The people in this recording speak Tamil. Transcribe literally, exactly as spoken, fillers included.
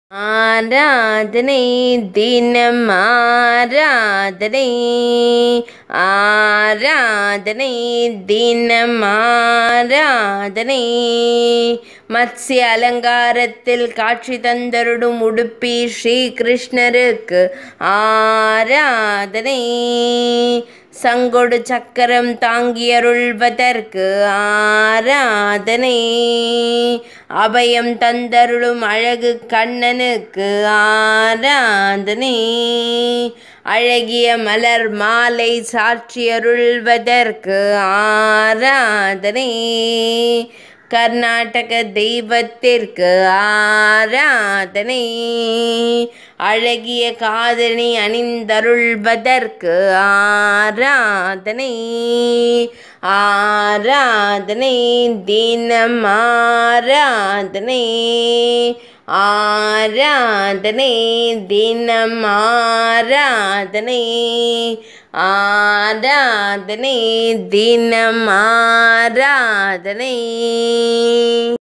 ஆராதனை தினம் ஆராதனை ஆராதனை தினம் ஆராதனை மத்ஸ்ய அலங்காரத்தில் காட்சி தந்தருடும் உடுப்பி ஸ்ரீ கிருஷ்ணருக்கு ஆராதனை சங்கொடு சக்கரம் தாங்கியருள்வதற்கு ஆராதனை அபயம் தந்தருளும் அழகு கண்ணனுக்கு ஆராதனை அழகிய மலர் மாலை சாட்சியருள்வதற்கு ஆராதனை கர்நாடக தெய்வத்திற்கு ஆராதனை அழகிய காதணி அணிந்தருள்வதற்கு ஆராதனை ஆராதனை தினம் ஆராதனை ஆராதனை தினம் ஆராதனை ஆராதனை தினம் ஆராதனை.